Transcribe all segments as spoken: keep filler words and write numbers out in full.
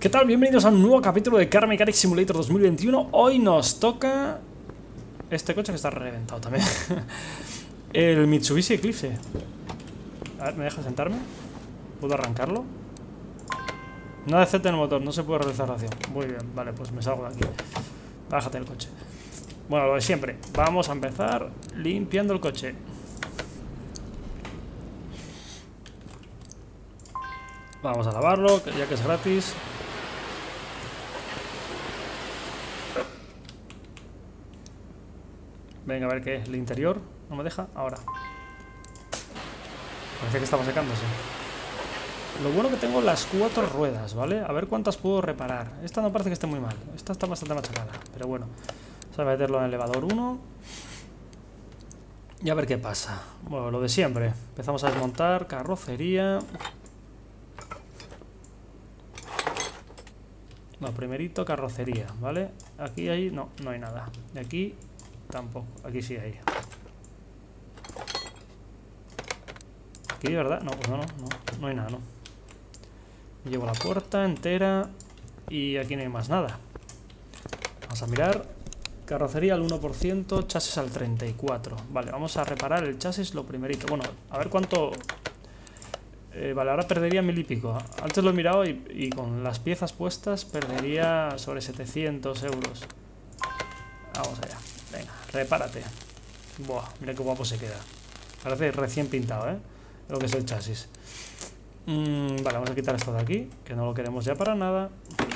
¿Qué tal? Bienvenidos a un nuevo capítulo de Car Mechanic Simulator dos mil veintiuno. Hoy nos toca este coche que está reventado también. El Mitsubishi Eclipse. A ver, ¿me deja sentarme? ¿Puedo arrancarlo? No acepta el motor, no se puede realizar ración. Muy bien, vale, pues me salgo de aquí. Bájate del coche. Bueno, lo de siempre. Vamos a empezar limpiando el coche. Vamos a lavarlo, ya que es gratis. Venga, a ver qué es. El interior no me deja. Ahora. Parece que estaba secándose. Lo bueno que tengo las cuatro ruedas, ¿vale? A ver cuántas puedo reparar. Esta no parece que esté muy mal. Esta está bastante machacada. Pero bueno. Vamos a meterlo en el elevador uno. Y a ver qué pasa. Bueno, lo de siempre. Empezamos a desmontar. Carrocería. No, primerito carrocería, ¿vale? Aquí hay... No, no hay nada. De aquí... Tampoco, aquí sí hay. Aquí, ¿verdad? No, pues no, no, no, no hay nada, no. Llevo la puerta entera y aquí no hay más nada. Vamos a mirar. Carrocería al uno por ciento, chasis al treinta y cuatro por ciento. Vale, vamos a reparar el chasis lo primerito. Bueno, a ver cuánto... Eh, vale, ahora perdería mil y pico. Antes lo he mirado y, y con las piezas puestas perdería sobre setecientos euros. Vamos allá. Venga, repárate. Buah, mira qué guapo se queda. Parece recién pintado, ¿eh? Lo que es el chasis. Mm, vale, vamos a quitar esto de aquí, que no lo queremos ya para nada.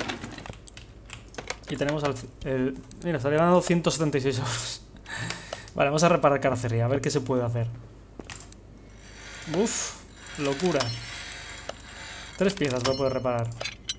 Y tenemos al... El, mira, estaría ganando ciento setenta y seis euros. Vale, vamos a reparar carrocería, a ver qué se puede hacer. Uf, locura. Tres piezas lo puedo reparar.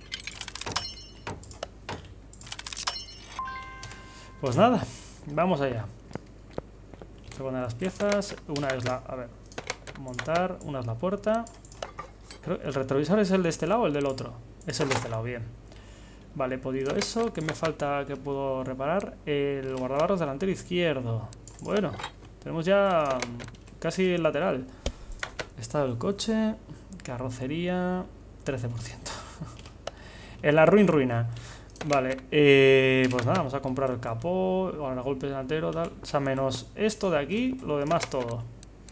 Pues nada. Vamos allá. Se ponen las piezas. Una es la... A ver. Montar. Una es la puerta. Creo, ¿el retrovisor es el de este lado o el del otro? Es el de este lado, bien. Vale, he podido eso. ¿Qué me falta que puedo reparar? El guardabarros delantero izquierdo. Bueno, tenemos ya casi el lateral. Estado del coche. Carrocería. trece por ciento. En la ruin ruina. Vale, eh, pues nada, vamos a comprar el capó, el golpe delantero, tal. O sea, menos esto de aquí, lo demás todo.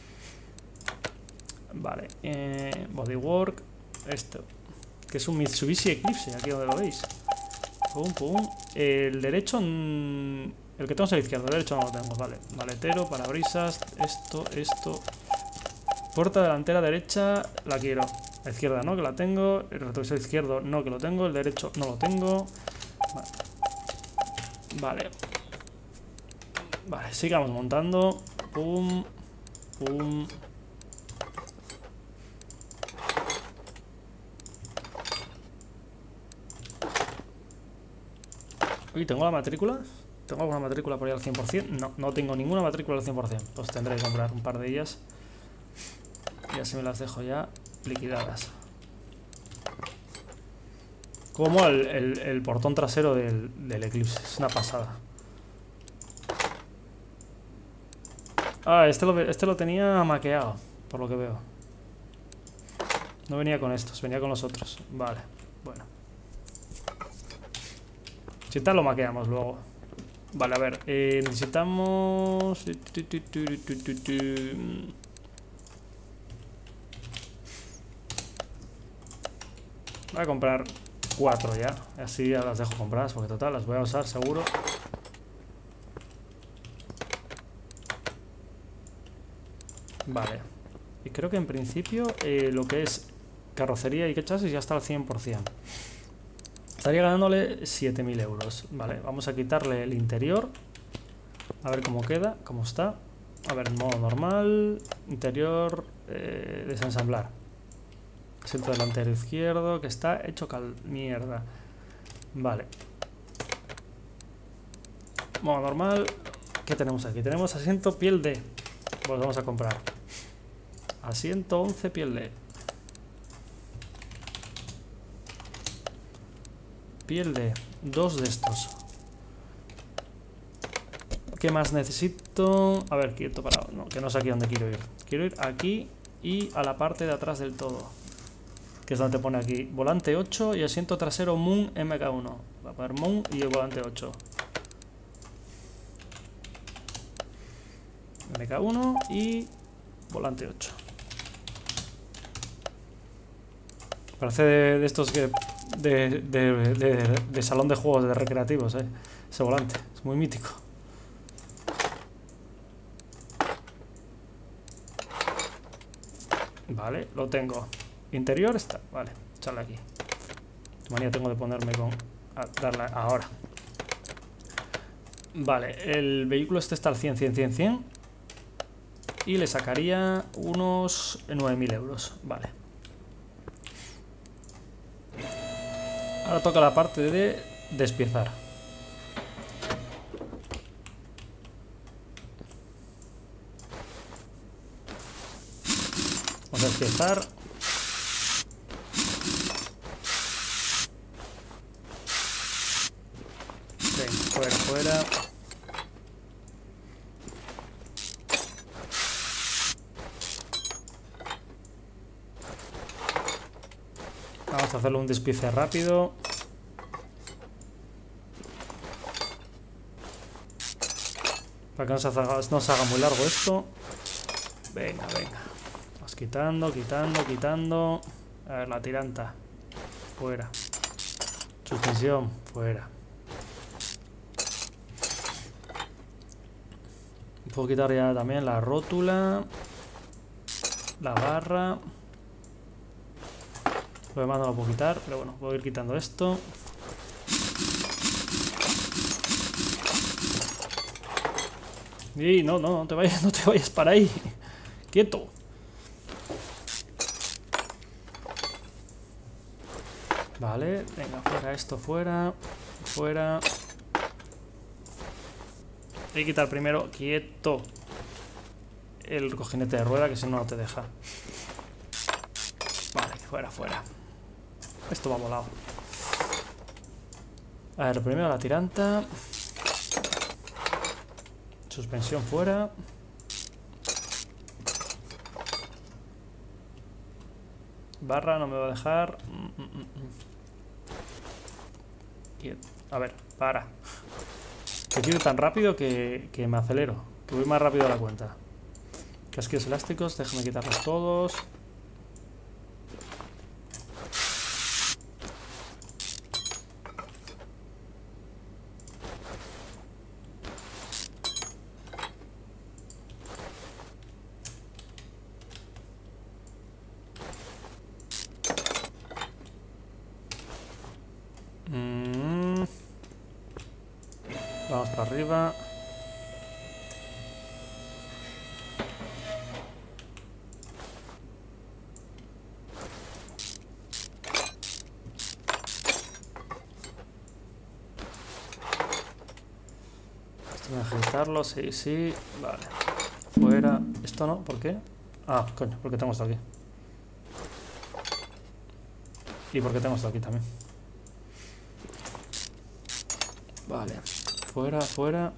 Vale, eh, bodywork, esto, que es un Mitsubishi Eclipse, aquí donde lo veis. Pum, pum. El derecho, el que tengo es el izquierdo, el derecho no lo tengo, vale. Maletero, parabrisas, esto, esto. Puerta delantera derecha, la quiero. La izquierda no, que la tengo. El retrovisor izquierdo no, que lo tengo. El derecho no lo tengo. Vale. Vale. Vale, sigamos montando. Pum. Pum. Uy, ¿tengo la matrícula? ¿Tengo alguna matrícula por ahí al cien por cien? No, no tengo ninguna matrícula al cien por cien. Pues tendré que comprar un par de ellas. Y así me las dejo ya liquidadas. Como el, el, el portón trasero del, del Eclipse. Es una pasada. Ah, este lo, este lo tenía maqueado, por lo que veo. No venía con estos, venía con los otros. Vale, bueno. Si tal lo maqueamos luego. Vale, a ver, eh, necesitamos... Voy a comprar cuatro ya. Así ya las dejo compradas porque total las voy a usar seguro. Vale. Y creo que en principio eh, lo que es carrocería y que chasis ya está al cien por cien. Estaría ganándole siete mil euros. Vale, vamos a quitarle el interior. A ver cómo queda, cómo está. A ver, modo normal. Interior, eh, desensamblar. Asiento delantero izquierdo, que está hecho cal... mierda. Vale. Modo normal. ¿Qué tenemos aquí? Tenemos asiento piel D. Pues vamos a comprar. Asiento once piel D. Piel D. Dos de estos. ¿Qué más necesito? A ver, quieto, parado. No, que no sé aquí dónde quiero ir. Quiero ir aquí y a la parte de atrás del todo. que es donde te pone aquí volante ocho y asiento trasero Moon M K uno. Va a poner Moon y el volante ocho. M K uno y volante ocho. Parece de, de estos que de, de, de, de salón de juegos de recreativos, eh. Ese volante, es muy mítico. Vale, lo tengo. Interior está, vale, echarle aquí. Qué manía tengo de ponerme con... A darle ahora. Vale, el vehículo este está al cien, cien, cien, cien. Y le sacaría unos nueve mil euros. Vale. Ahora toca la parte de despiezar. Vamos a despiezar. Ven, fuera, fuera. Vamos a hacerle un despiece rápido. Para que no se haga, no se haga muy largo esto. Venga, venga. Vamos quitando, quitando, quitando. A ver, la tiranta. Fuera. Suspensión. Fuera. Puedo quitar ya también la rótula. La barra. Lo demás no lo puedo quitar, pero bueno, puedo ir quitando esto. Y no, no, no te vayas, no te vayas para ahí. Quieto. Vale, venga, fuera esto, fuera. Fuera. Hay que quitar primero, quieto, el cojinete de rueda, que si no, no te deja. Vale, fuera, fuera. Esto va volado. A ver, primero la tiranta. Suspensión fuera. Barra no me va a dejar. A ver, para. Que tiro tan rápido que, que me acelero. Que voy más rápido a la cuenta. Casquillos elásticos, déjame quitarlos todos. Mm. Vamos para arriba. Esto voy a agitarlo, sí, sí. Vale. Fuera. Esto no, ¿por qué? Ah, coño, porque tengo esto aquí. Y porque tengo esto aquí también. Vale. Fuera, fuera.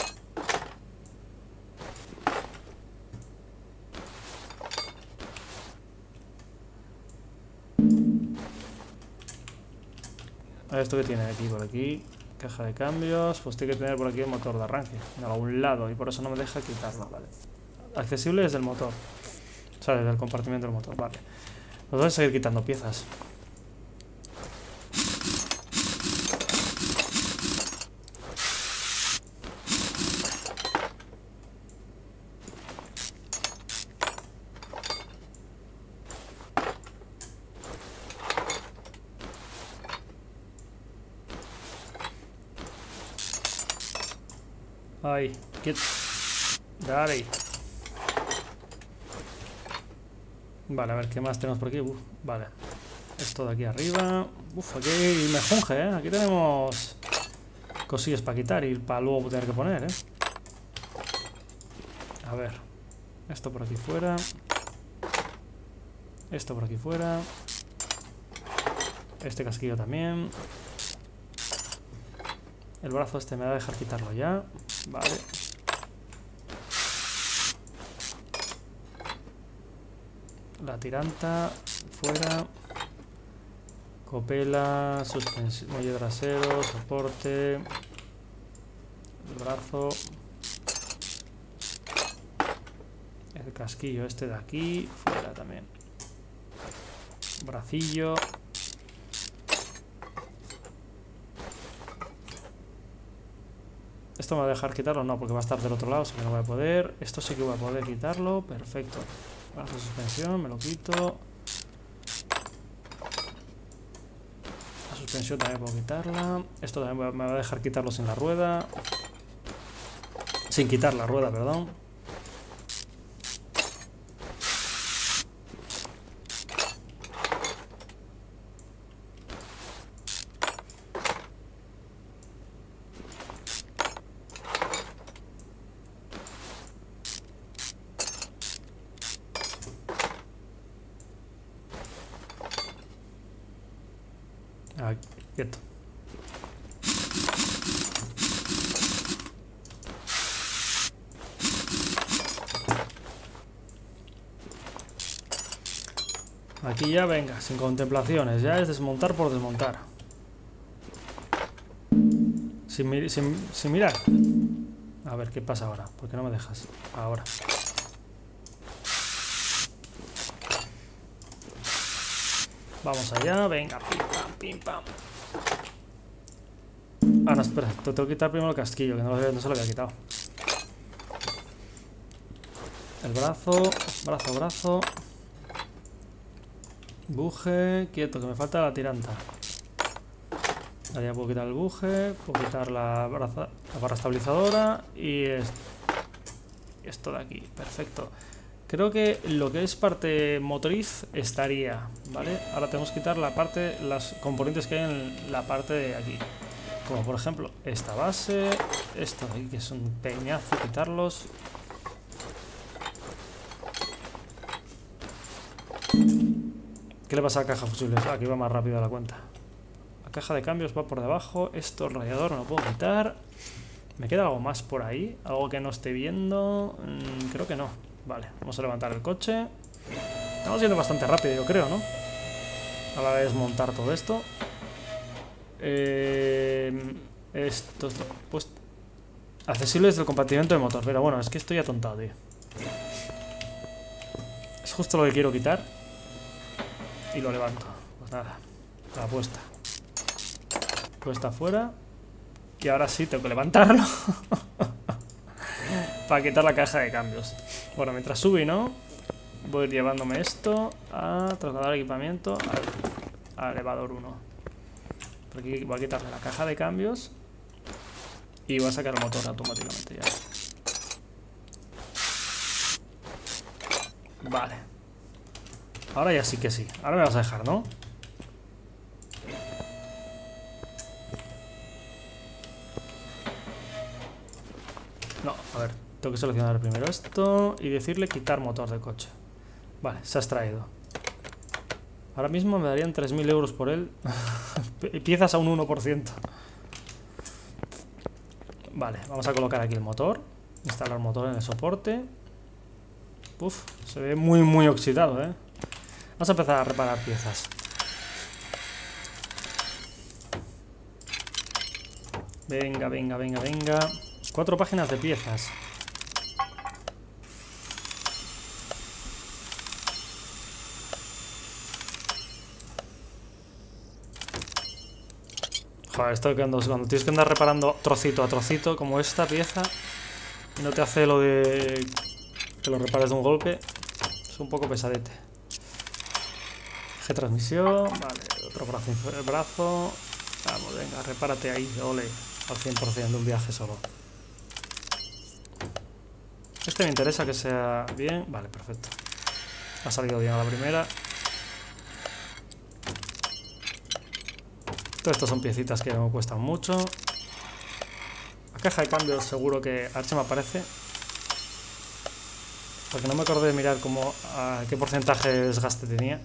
A ver, esto que tiene aquí, por aquí. Caja de cambios. Pues tiene que tener por aquí el motor de arranque. En algún lado. Y por eso no me deja quitarlo. Vale. Accesible desde el motor. O sea, desde el compartimento del motor. Vale. Nos voy a seguir quitando piezas. Ay, get. Dale. Vale, a ver qué más tenemos por aquí. Uf, vale. Esto de aquí arriba. Uf, aquí me junge, ¿eh? Aquí tenemos cosillas para quitar y para luego tener que poner, ¿eh? A ver. Esto por aquí fuera. Esto por aquí fuera. Este casquillo también. El brazo este me va a dejar quitarlo ya. Vale. La tiranta fuera. Copela, suspensión, muelle trasero, soporte, el brazo, el casquillo este de aquí, fuera también, bracillo. ¿Esto me va a dejar quitarlo? No, porque va a estar del otro lado, así que no voy a poder. Esto sí que voy a poder quitarlo, perfecto. Brazo de suspensión, me lo quito. La suspensión también puedo quitarla. Esto también me va a dejar quitarlo sin la rueda. Sin quitar la rueda, perdón. Ah, quieto. Aquí ya venga, sin contemplaciones, ya es desmontar por desmontar. Sin, mi sin, sin mirar. A ver, ¿qué pasa ahora? ¿Por qué no me dejas? Ahora. Vamos allá, venga, pim pam, pim pam. Ah, no, espera, te tengo que quitar primero el casquillo, que no, no se lo había quitado. El brazo, brazo, brazo. Buje, quieto, que me falta la tiranta. Ya puedo quitar el buje, puedo quitar la, braza, la barra estabilizadora y es, esto de aquí, perfecto. Creo que lo que es parte motriz estaría, ¿vale? Ahora tenemos que quitar la parte, las componentes que hay en la parte de aquí. Como por ejemplo esta base, esto de aquí que es un peñazo quitarlos. ¿Qué le pasa a la caja de fusibles? Aquí va más rápido la cuenta. La caja de cambios va por debajo. Esto, el radiador, no lo puedo quitar. ¿Me queda algo más por ahí? ¿Algo que no esté viendo? Mm, creo que no. Vale, vamos a levantar el coche. Estamos yendo bastante rápido, yo creo, ¿no? A la vez desmontar todo esto. Eh, esto es pues, accesibles del compartimento de motor. Pero bueno, es que estoy atontado, tío. Es justo lo que quiero quitar. Y lo levanto. Pues nada, la puesta. Puesta afuera. Y ahora sí tengo que levantarlo. Para quitar la caja de cambios. Bueno, mientras sube, ¿no? Voy a ir llevándome esto a trasladar equipamiento al, al elevador uno. Por aquí voy a quitarle la caja de cambios. Y voy a sacar el motor automáticamente ya. Vale. Ahora ya sí que sí. Ahora me vas a dejar, ¿no? No, a ver. Tengo que seleccionar primero esto y decirle quitar motor de coche. Vale, se ha extraído. Ahora mismo me darían tres mil euros por él. Piezas a un uno por ciento. Vale, vamos a colocar aquí el motor. Instalar motor en el soporte. Uf, se ve muy muy oxidado, ¿eh? Vamos a empezar a reparar piezas. Venga, venga, venga, venga. Cuatro páginas de piezas. Joder, esto que cuando, cuando tienes que andar reparando trocito a trocito, como esta pieza, y no te hace lo de que lo repares de un golpe, es un poco pesadete. Eje transmisión, vale, otro brazo, brazo. Vamos, venga, repárate ahí, ole, al cien por cien de un viaje solo. Este me interesa que sea bien, vale, perfecto. Ha salido bien a la primera. Todo esto son piecitas que me cuestan mucho. La caja de cambios seguro que a ver si me aparece. Porque no me acordé de mirar cómo, a qué porcentaje de desgaste tenía.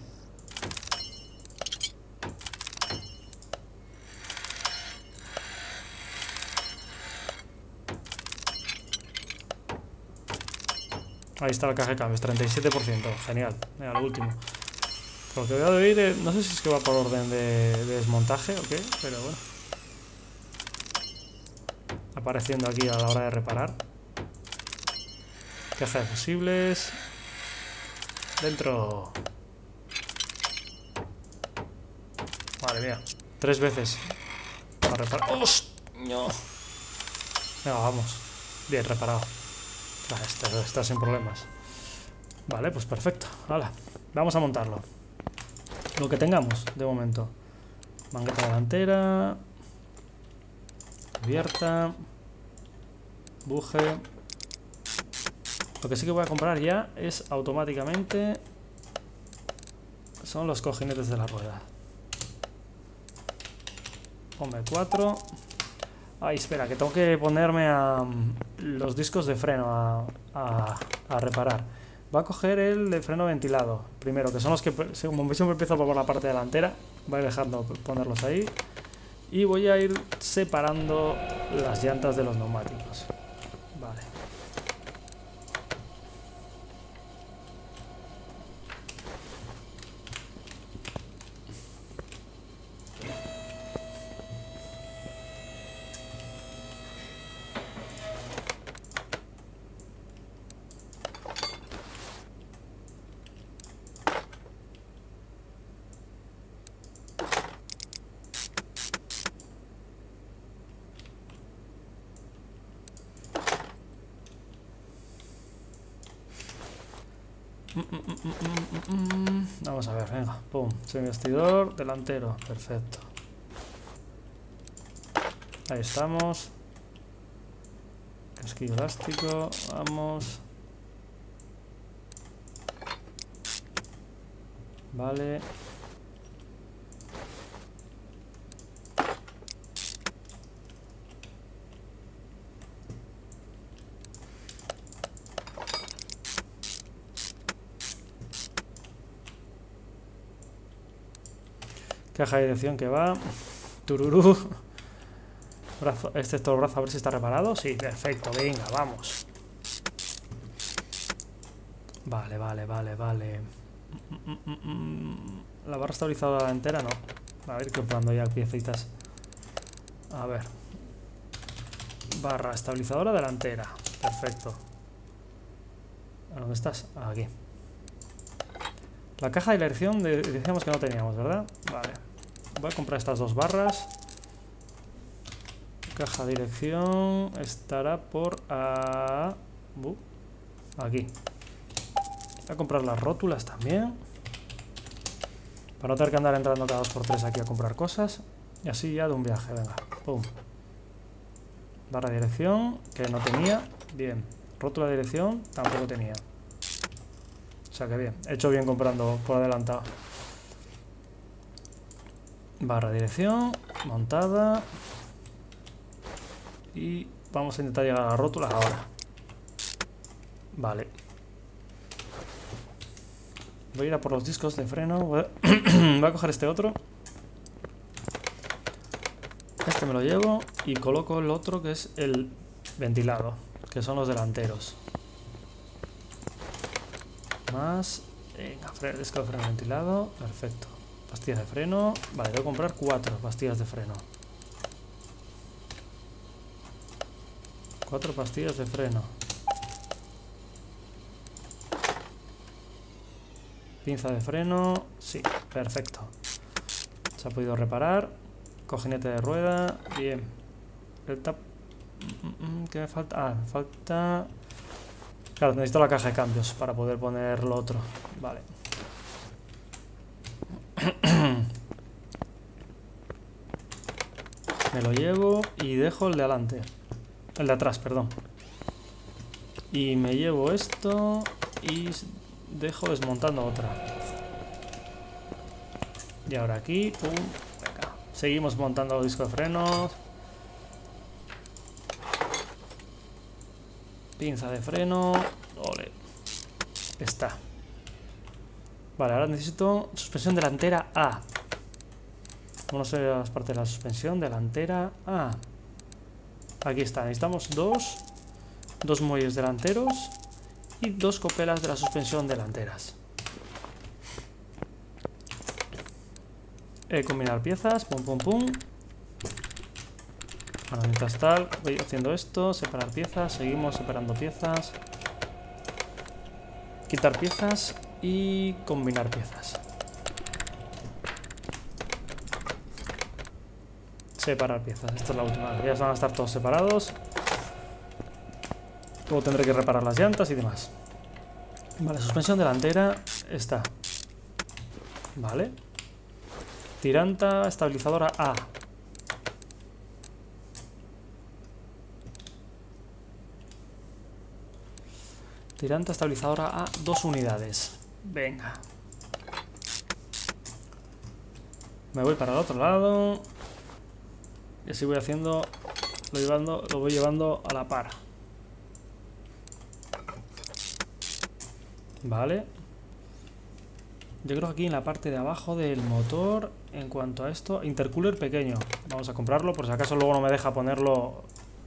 Ahí está la caja de cambios, treinta y siete por ciento. Genial. Mira, lo último. Por lo que veo de oír, eh, no sé si es que va por orden de, de desmontaje o qué, pero bueno. Apareciendo aquí a la hora de reparar. Caja de fusibles. Dentro. Madre mía. Tres veces. Para reparar. ¡Hostia! Venga, vamos. Bien, reparado. Vale, está, está sin problemas. Vale, pues perfecto. Hala. Vamos a montarlo. Lo que tengamos, de momento. Mangueta delantera. Cubierta. Buje. Lo que sí que voy a comprar ya es automáticamente. Son los cojinetes de la rueda. Ponme cuatro. Ay, espera, que tengo que ponerme a los discos de freno a, a, a reparar. Va a coger el de freno ventilado primero, que son los que, como siempre empiezo por la parte delantera, voy a dejando ponerlos ahí. Y voy a ir separando las llantas de los neumáticos. Vale. Vamos a ver, venga, pum, semivestidor delantero, perfecto. Ahí estamos. Casquillo elástico, vamos. Vale. Caja de dirección que va. Tururú. Brazo, este es todo el brazo, a ver si está reparado. Sí, perfecto, venga, vamos. Vale, vale, vale, vale. La barra estabilizadora entera no. A ver, comprando ya piecitas. A ver. Barra estabilizadora delantera. Perfecto. ¿Dónde estás? Aquí. La caja de dirección de, decíamos que no teníamos, ¿verdad? Vale. Voy a comprar estas dos barras. Caja de dirección estará por a... Uh, aquí. Voy a comprar las rótulas también. Para no tener que andar entrando cada dos por tres aquí a comprar cosas. Y así ya de un viaje, venga. Pum. Barra de dirección, que no tenía. Bien. Rótula de dirección, tampoco tenía. O sea que bien. He hecho bien comprando por adelantado. Barra de dirección, montada. Y vamos a intentar llegar a la rótula ahora. Vale. Voy a ir a por los discos de freno. Voy a, voy a coger este otro. Este me lo llevo y coloco el otro que es el ventilado, que son los delanteros. Más. Venga, disco de freno ventilado. Perfecto. Pastillas de freno. Vale, debo comprar cuatro pastillas de freno. Cuatro pastillas de freno. Pinza de freno. Sí, perfecto. Se ha podido reparar. Cojinete de rueda. Bien. El tap. ¿Qué me falta? Ah, me falta. Claro, necesito la caja de cambios para poder poner lo otro. Vale. Me lo llevo y dejo el de adelante. El de atrás, perdón. Y me llevo esto y dejo desmontando otra. Y ahora aquí, pum, venga. Seguimos montando los discos de frenos. Pinza de freno. Ole. Está. Vale, ahora necesito suspensión delantera A. Vamos a ver las partes de la suspensión delantera A. Aquí está, necesitamos dos, dos muelles delanteros y dos copelas de la suspensión delanteras. Eh, combinar piezas, pum, pum, pum. Bueno, mientras tal, voy haciendo esto, separar piezas, seguimos separando piezas. Quitar piezas y combinar piezas. Separar piezas, esta es la última. Ya van a estar todos separados. Luego tendré que reparar las llantas y demás. Vale, suspensión delantera está. Vale. Tiranta, estabilizadora A. Tiranta, estabilizadora A, dos unidades. Venga. Me voy para el otro lado. Y así voy haciendo, lo, llevando, lo voy llevando a la par. Vale. Yo creo que aquí en la parte de abajo del motor, en cuanto a esto, intercooler pequeño. Vamos a comprarlo, por si acaso luego no me deja ponerlo.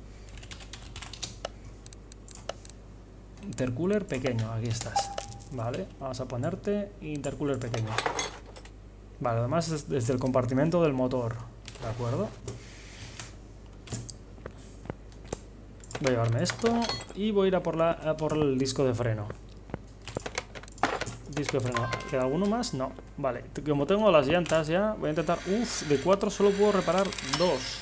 Intercooler pequeño, aquí estás. Vale, vamos a ponerte intercooler pequeño. Vale, además es desde el compartimento del motor. ¿De acuerdo? Voy a llevarme esto y voy a ir a por, la, a por el disco de freno. Disco de freno. ¿Queda alguno más? No. Vale, como tengo las llantas ya, voy a intentar... Uf, de cuatro solo puedo reparar dos.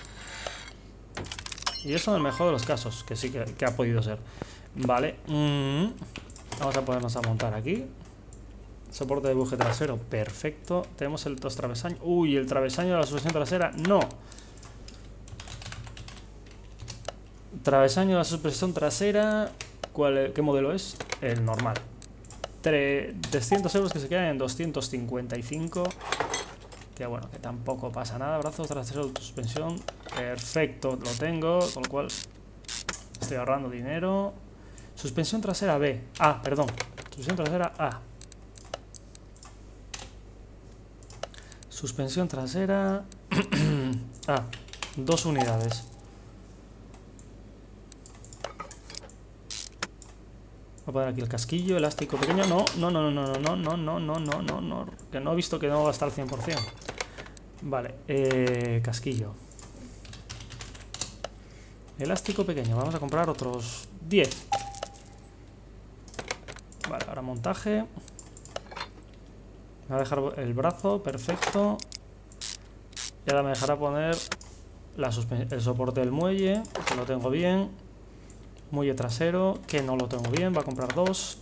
Y eso en el mejor de los casos, que sí que, que ha podido ser. Vale. Mm. Vamos a ponernos a montar aquí. Soporte de buje trasero, perfecto. Tenemos el dos travesaños. Uy, el travesaño de la suspensión trasera, no. Travesaño de la suspensión trasera. ¿Cuál, ¿Qué modelo es? El normal. trescientos euros que se quedan en doscientos cincuenta y cinco. Que bueno, que tampoco pasa nada. Brazos traseros de suspensión. Perfecto, lo tengo. Con lo cual estoy ahorrando dinero. Suspensión trasera B. Ah, perdón. Suspensión trasera A. Suspensión trasera A. Dos unidades. Voy a poner aquí el casquillo, elástico pequeño. No, no, no, no, no, no, no, no, no, no, no, no. Que no he visto que no va a estar al cien por cien. Vale, eh, casquillo. Elástico pequeño. Vamos a comprar otros diez. Vale, ahora montaje. Me va a dejar el brazo, perfecto. Y ahora me dejará poner la el soporte del muelle, que lo tengo bien. Muelle trasero, que no lo tengo bien, va a comprar dos.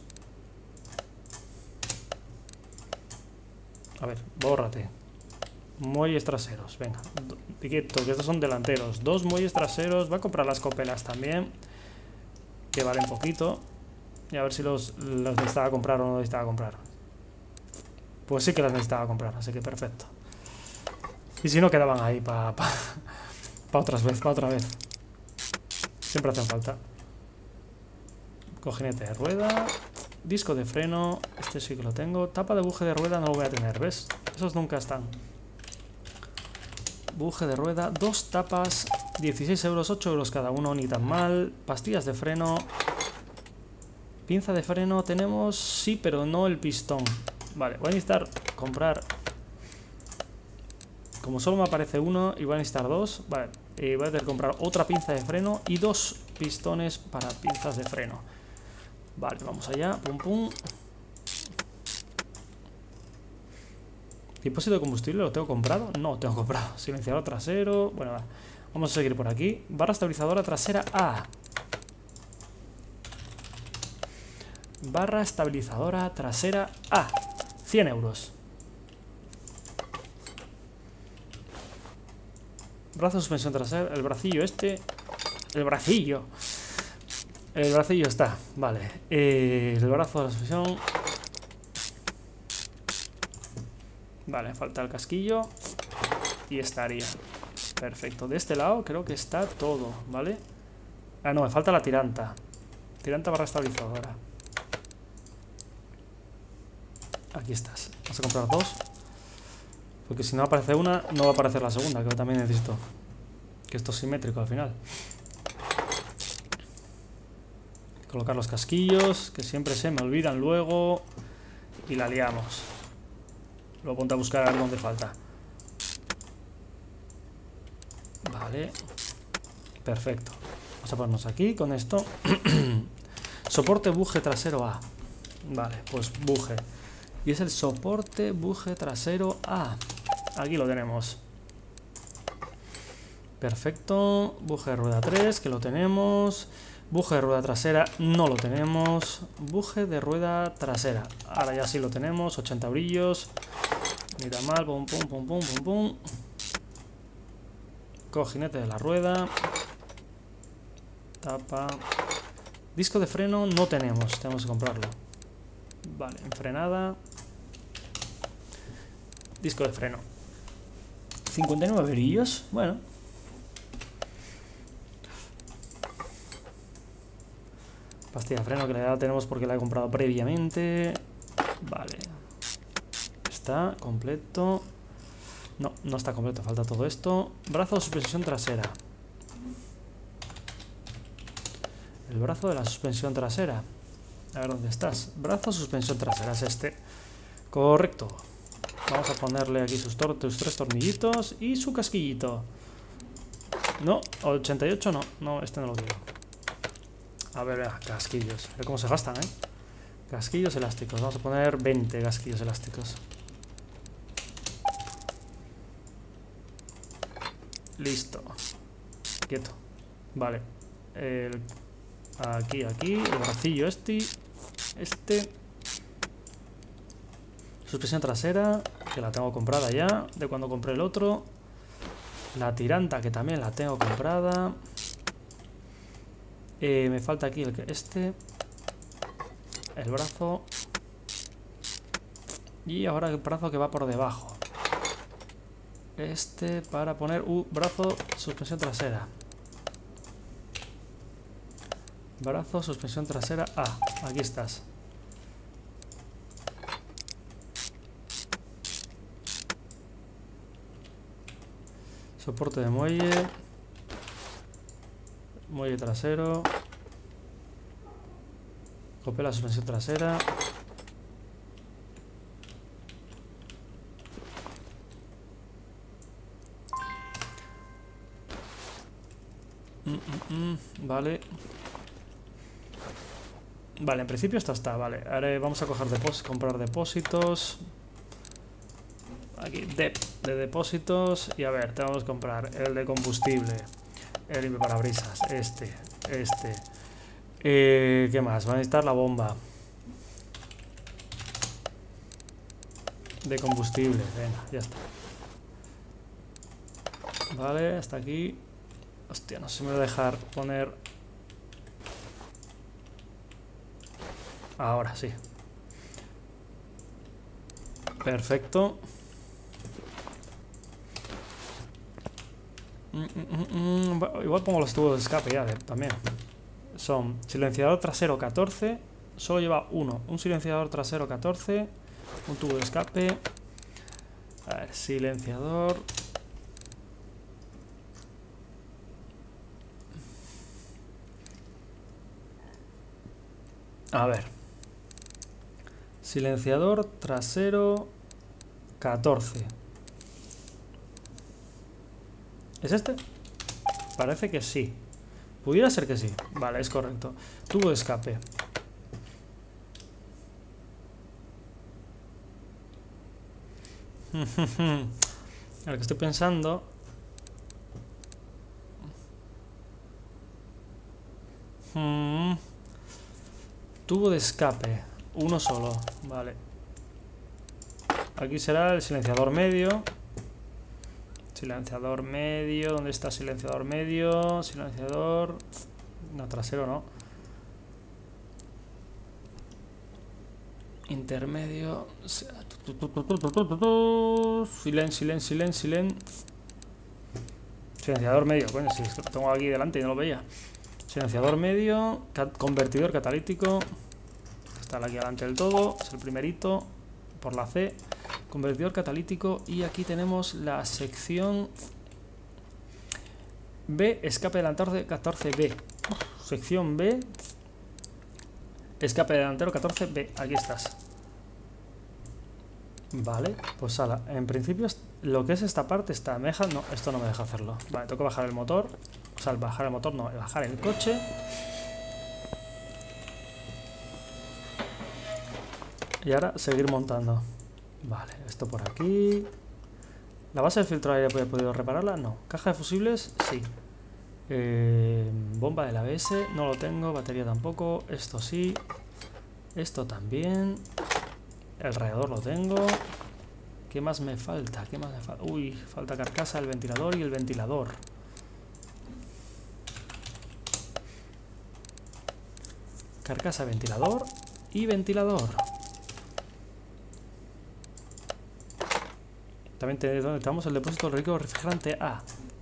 A ver, bórrate. Muelles traseros, venga. Piqueto, que estos son delanteros. Dos muelles traseros, va a comprar las copelas también, que valen poquito. Y a ver si los, los necesitaba comprar o no necesitaba comprar. Pues sí que las necesitaba comprar, así que perfecto. Y si no, quedaban ahí para pa, pa otras vez, para otra vez. Siempre hacen falta. Cojinete de rueda. Disco de freno. Este sí que lo tengo. Tapa de buje de rueda no lo voy a tener, ¿ves? Esos nunca están. Buje de rueda. Dos tapas. dieciséis euros, ocho euros cada uno. Ni tan mal. Pastillas de freno. Pinza de freno tenemos. Sí, pero no el pistón. Vale, voy a necesitar comprar. Como solo me aparece uno y voy a necesitar dos. Vale, eh, voy a tener que comprar otra pinza de freno y dos pistones para pinzas de freno. Vale, vamos allá. Pum, pum. ¿Depósito de combustible lo tengo comprado? No, tengo comprado. Silenciador trasero. Bueno, va. Vamos a seguir por aquí. Barra estabilizadora trasera A. Barra estabilizadora trasera A. cien euros. Brazo de suspensión trasera. El bracillo este. El bracillo. El bracillo está. Vale. Eh, el brazo de la suspensión. Vale, falta el casquillo. Y estaría. Perfecto. De este lado creo que está todo. ¿Vale? Ah, no, me falta la tiranta. Tiranta barra estabilizadora. Aquí estás. Vamos a comprar dos. Porque si no aparece una, no va a aparecer la segunda, que yo también necesito. Que esto es simétrico al final. Colocar los casquillos, que siempre se me olvidan luego. Y la liamos. Luego ponte a buscar a ver dónde falta. Vale. Perfecto. Vamos a ponernos aquí con esto. Soporte buje trasero A. Vale, pues buje. Y es el soporte buje trasero A. Aquí lo tenemos. Perfecto. Buje de rueda tres, que lo tenemos. Buje de rueda trasera, no lo tenemos. Buje de rueda trasera. Ahora ya sí lo tenemos. ochenta brillos. Ni tan mal. Pum, pum, pum, pum, pum, pum. Cojinete de la rueda. Tapa. Disco de freno no tenemos. Tenemos que comprarlo. Vale, en frenada. Disco de freno. cincuenta y nueve brillos. Bueno. Pastilla de freno que la tenemos porque la he comprado previamente. Vale. Está completo. No, no está completo. Falta todo esto. Brazo de suspensión trasera. El brazo de la suspensión trasera. A ver dónde estás. Brazo de suspensión trasera. Es este. Correcto. Vamos a ponerle aquí sus, sus tres tornillitos y su casquillito. No, ochenta y ocho no. No, este no lo quiero. A ver, vea, casquillos. A ver cómo se gastan, ¿eh? Casquillos elásticos. Vamos a poner veinte casquillos elásticos. Listo. Quieto. Vale. El, aquí, aquí. El bracillo este. Este. Suspensión trasera, que la tengo comprada ya, de cuando compré el otro. La tiranta, que también la tengo comprada. Eh, me falta aquí el que este. El brazo. Y ahora el brazo que va por debajo. Este para poner uh, brazo, suspensión trasera. Brazo, suspensión trasera. Ah, aquí estás. Soporte de muelle. Muelle trasero. Copela suspensión trasera. Mm, mm, mm, vale. Vale, en principio esta está, vale. Ahora vamos a coger depós comprar depósitos. Aquí, dep de depósitos. Y a ver, tenemos que comprar el de combustible. El limpio parabrisas. Este, este. Eh, ¿Qué más? Va a necesitar la bomba de combustible. Venga, ya está. Vale, hasta aquí. Hostia, no sé si me voy a dejar poner. Ahora sí. Perfecto. Mm, mm, mm, igual pongo los tubos de escape ya de, también. Son silenciador trasero catorce. Solo lleva uno. Un silenciador trasero catorce. Un tubo de escape. A ver, silenciador. A ver. Silenciador trasero catorce. ¿Es este? Parece que sí. Pudiera ser que sí. Vale, es correcto. Tubo de escape. A ver, que estoy pensando. Hmm. Tubo de escape. Uno solo. Vale. Aquí será el silenciador medio. Silenciador medio. ¿Dónde está silenciador medio? Silenciador. No, trasero no. Intermedio. Silen, silen, silen, silen. Silenciador medio. Coño, si es que lo tengo aquí delante y no lo veía. Silenciador medio. Convertidor catalítico. Está aquí delante del todo. Es el primerito. Por la C. Convertidor catalítico. Y aquí tenemos la sección B. Escape delantero catorce B. Sección B. Escape delantero catorce B. Aquí estás. Vale, pues ala, en principio lo que es esta parte está... ¿Me deja? No, esto no me deja hacerlo. Vale, tengo que bajar el motor. O sea, bajar el motor no, bajar el coche. Y ahora seguir montando. Vale, esto por aquí. ¿La base de filtro de aire he podido repararla? No. ¿Caja de fusibles? Sí. Eh, bomba del A B S, no lo tengo. Batería tampoco. Esto sí. Esto también. El radiador lo tengo. ¿Qué más me falta? ¿Qué más me falta? Uy, falta carcasa, el ventilador y el ventilador. Carcasa, ventilador y ventilador. También te, ¿dónde estamos? El depósito del rico refrigerante A.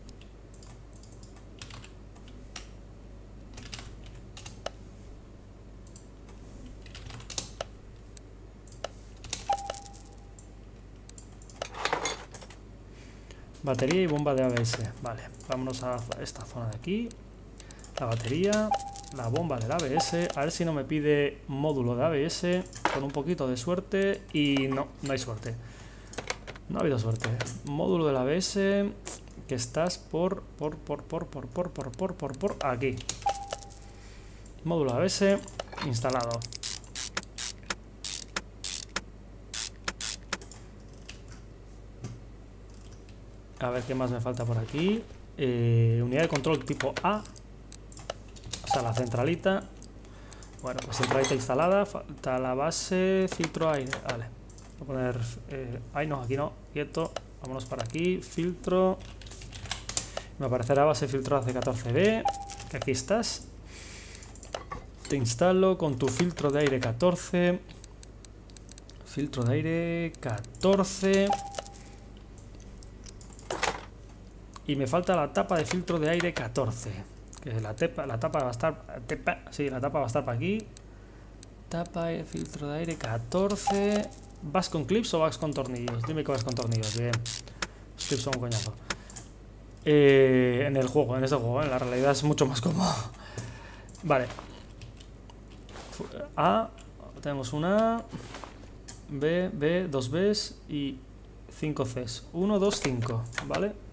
Batería y bomba de A B S. Vale, vámonos a esta zona de aquí. La batería, la bomba del A B S. A ver si no me pide módulo de A B S. Con un poquito de suerte. Y no, no hay suerte. No ha habido suerte. Módulo del A B S. Que estás por, por, por, por, por, por, por, por, por, por, aquí. Módulo A B S instalado. A ver qué más me falta por aquí. Eh, unidad de control tipo A. O sea, la centralita. Bueno, pues centralita instalada. Falta la base, filtro aire. Vale. Voy a poner... Eh, ay, no, aquí no. Quieto. Vámonos para aquí. Filtro. Me aparecerá base filtro A C catorce B. Que aquí estás. Te instalo con tu filtro de aire catorce. Filtro de aire catorce. Y me falta la tapa de filtro de aire catorce. Que la, tepa, la tapa va a estar... Tepa, sí, la tapa va a estar para aquí. Tapa de filtro de aire catorce. ¿Vas con clips o vas con tornillos? Dime que vas con tornillos. Bien. Los clips son un coñazo. Eh, en el juego, en este juego. En la realidad es mucho más cómodo. Vale. A. Tenemos una A. B, B, dos Bs y cinco Cs. uno, dos, cinco. ¿Vale?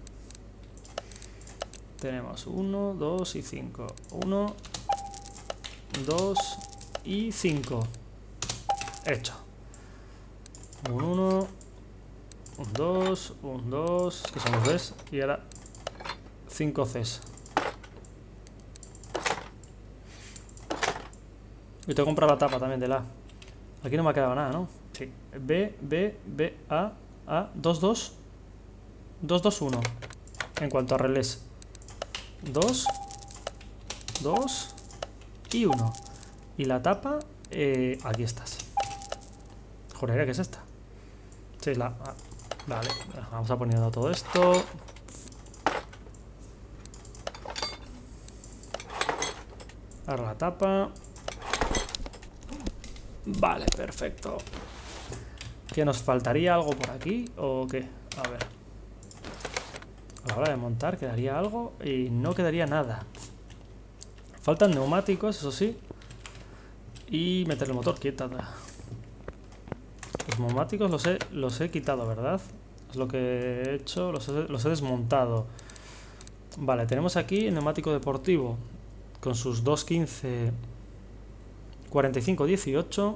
Tenemos uno, dos y cinco. uno, dos y cinco. Hecho. Un uno, un dos, un dos, que son los Bs. Y ahora cinco Cs. Y tengo que comprar la tapa también del A. Aquí no me ha quedado nada, ¿no? Sí. B, B, B, A, A, dos, dos. dos, dos, uno. En cuanto a relés. dos, dos y uno. Y la tapa, eh, aquí estás. Joder, ¿qué es esta? Sí, es la... Ah, vale, vamos a poniendo todo esto. Ahora la tapa. Vale, perfecto. ¿Qué nos faltaría? ¿Algo por aquí o qué? A ver. A la hora de montar quedaría algo y no quedaría nada. Faltan neumáticos, eso sí. Y meter el motor quieto. Los neumáticos los he, los he quitado, ¿verdad? Es lo que he hecho, los he, los he desmontado. Vale, tenemos aquí el neumático deportivo con sus dos quince cuarenta y cinco dieciocho.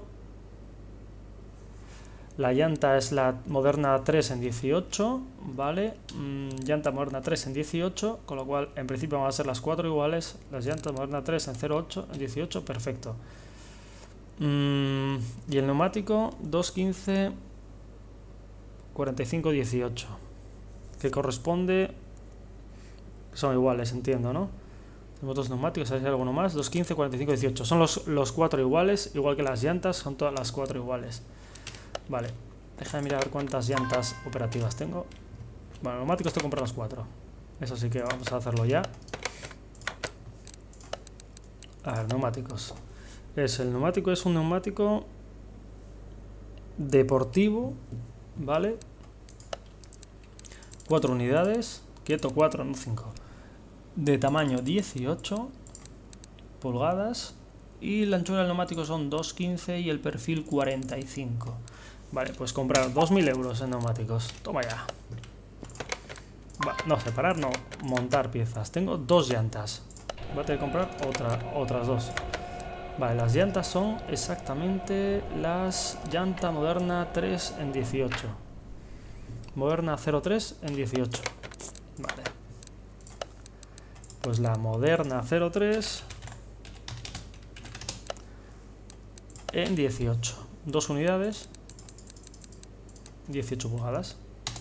La llanta es la moderna tres en dieciocho, ¿vale? Mm, llanta moderna tres en dieciocho, con lo cual en principio van a ser las cuatro iguales. Las llantas moderna tres en cero ocho, en dieciocho, perfecto. Mm, y el neumático dos quince cuarenta y cinco dieciocho, que corresponde... Son iguales, entiendo, ¿no? Tenemos dos neumáticos, hay alguno más. dos quince cuarenta y cinco dieciocho. Son los, los cuatro iguales, igual que las llantas, son todas las cuatro iguales. Vale, déjame mirar a ver cuántas llantas operativas tengo. Bueno, neumáticos tengo que comprar los cuatro. Eso sí que vamos a hacerlo ya. A ver, neumáticos. Es, el neumático es un neumático deportivo, ¿vale? Cuatro unidades. Quieto, cuatro, no cinco. De tamaño dieciocho pulgadas. Y la anchura del neumático son dos quince y el perfil cuarenta y cinco. Vale, pues comprar dos mil euros en neumáticos. Toma ya. Va, no, separar no. Montar piezas. Tengo dos llantas. Voy a tener que comprar otra, otras dos. Vale, las llantas son exactamente las llanta moderna tres en dieciocho. Moderna cero tres en dieciocho. Vale. Pues la moderna cero tres en dieciocho. Dos unidades. dieciocho pulgadas.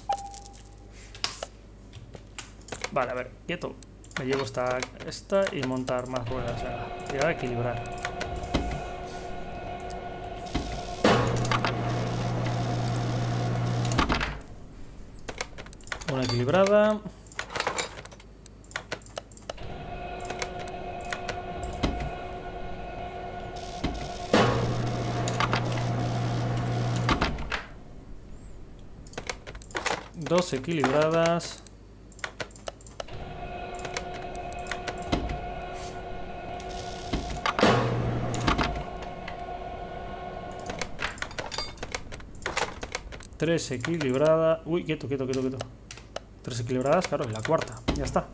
Vale, a ver, quieto. Me llevo esta, esta y montar más ruedas. Venga, y ahora equilibrar. Una equilibrada. Dos equilibradas. Tres equilibradas. Uy, quieto, quieto, quieto, quieto. Tres equilibradas, claro, y la cuarta. Ya está.